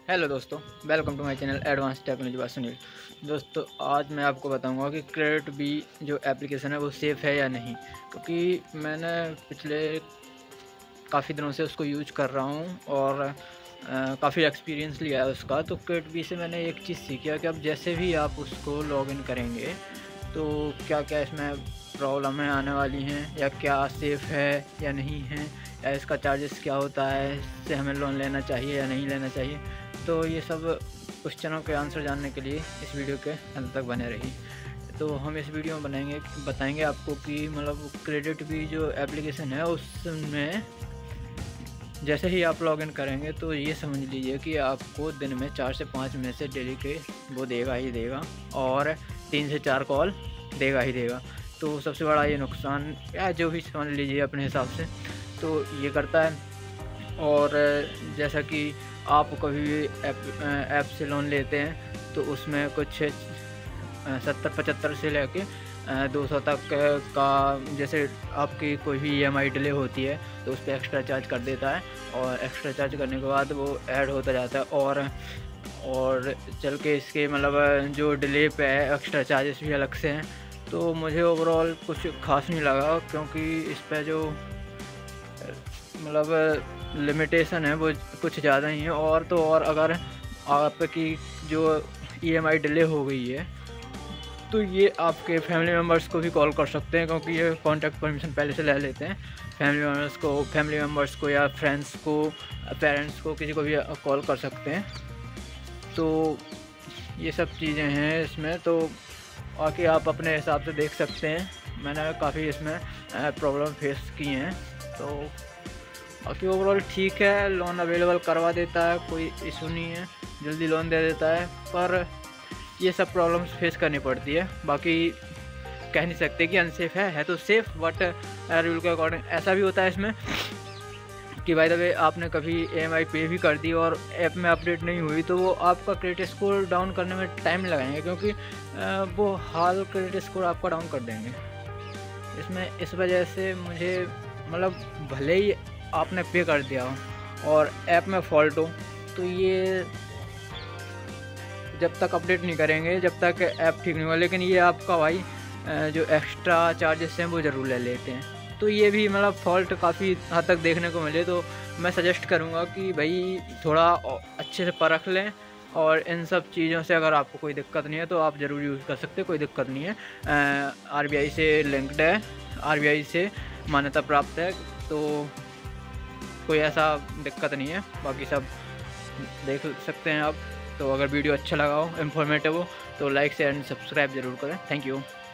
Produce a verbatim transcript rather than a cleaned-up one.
Hello दोस्तों, welcome to my channel advance technology by Sunil. दोस्तों, आज मैं आपको बताऊंगा कि क्रेडिट बी जो एप्लीकेशन है वो सेफ़ है या नहीं, क्योंकि मैंने पिछले काफ़ी दिनों से उसको यूज कर रहा हूं और काफ़ी एक्सपीरियंस लिया है उसका। तो क्रेडिट बी से मैंने एक चीज़ सीखी है कि अब जैसे भी आप उसको लॉगिन करेंगे तो क्या क्या इसमें प्रॉब्लमें आने वाली हैं, या क्या सेफ़ है या नहीं है, या इसका चार्जेस क्या होता है, इससे हमें लोन लेना चाहिए या नहीं लेना चाहिए। तो ये सब क्वेश्चनों के आंसर जानने के लिए इस वीडियो के अंत तक बने रही। तो हम इस वीडियो में बनाएंगे बताएंगे आपको कि मतलब क्रेडिट बी जो एप्लीकेशन है उसमें जैसे ही आप लॉगिन करेंगे तो ये समझ लीजिए कि आपको दिन में चार से पाँच मैसेज डेली के वो देगा ही देगा, और तीन से चार कॉल देगा ही देगा। तो सबसे बड़ा ये नुकसान या जो भी समझ लीजिए अपने हिसाब से तो ये करता है। और जैसा कि आप कभी भी ऐप ऐप से लोन लेते हैं तो उसमें कुछ सत्तर पचहत्तर से लेके दो सौ तक का, जैसे आपकी कोई भी ई एम आई डिले होती है तो उस पर एक्स्ट्रा चार्ज कर देता है, और एक्स्ट्रा चार्ज करने के बाद वो ऐड होता जाता है। और और चल के इसके मतलब जो डिले पे है एक्स्ट्रा चार्जेस भी अलग से हैं। तो मुझे ओवरऑल कुछ खास नहीं लगा, क्योंकि इस पर जो मतलब लिमिटेशन है वो कुछ ज़्यादा ही है। और तो और अगर आपकी जो ई एम आई डिले हो गई है तो ये आपके फैमिली मेम्बर्स को भी कॉल कर सकते हैं, क्योंकि ये कॉन्टैक्ट परमिशन पहले से ले लेते हैं। फैमिली मेम्बर्स को फैमिली मेम्बर्स को या फ्रेंड्स को, पेरेंट्स को, किसी को भी कॉल कर सकते हैं। तो ये सब चीज़ें हैं इसमें, तो बाकी आप अपने हिसाब से देख सकते हैं। मैंने काफ़ी इसमें प्रॉब्लम फेस की हैं। तो बाकी ओवरऑल ठीक है, लोन अवेलेबल करवा देता है, कोई इशू नहीं है, जल्दी लोन दे देता है। पर ये सब प्रॉब्लम्स फेस करनी पड़ती है। बाकी कह नहीं सकते कि अनसेफ़ है है तो सेफ़, बट रूल के अकॉर्डिंग ऐसा भी होता है इसमें कि बाय द वे आपने कभी ई एम आई पे भी कर दी और ऐप में अपडेट नहीं हुई तो वो आपका क्रेडिट स्कोर डाउन करने में टाइम लगाएंगे, क्योंकि वो हाल क्रेडिट स्कोर आपका डाउन कर देंगे इसमें। इस वजह से मुझे मतलब भले ही आपने पे कर दिया हो और ऐप में फॉल्ट हो तो ये जब तक अपडेट नहीं करेंगे जब तक ऐप ठीक नहीं होगा, लेकिन ये आपका भाई जो एक्स्ट्रा चार्जेस हैं वो ज़रूर ले लेते हैं। तो ये भी मतलब फॉल्ट काफ़ी हद तक देखने को मिले। तो मैं सजेस्ट करूँगा कि भाई थोड़ा अच्छे से परख लें, और इन सब चीज़ों से अगर आपको कोई दिक्कत नहीं है तो आप ज़रूर यूज़ कर सकते हैं, कोई दिक्कत नहीं है। आर बी आई से लिंक्ड है, आर बी आई से मान्यता प्राप्त है, तो कोई ऐसा दिक्कत नहीं है। बाकी सब देख सकते हैं आप। तो अगर वीडियो अच्छा लगा हो, इन्फॉर्मेटिव हो, तो लाइक शेयर एंड सब्सक्राइब ज़रूर करें। Thank you.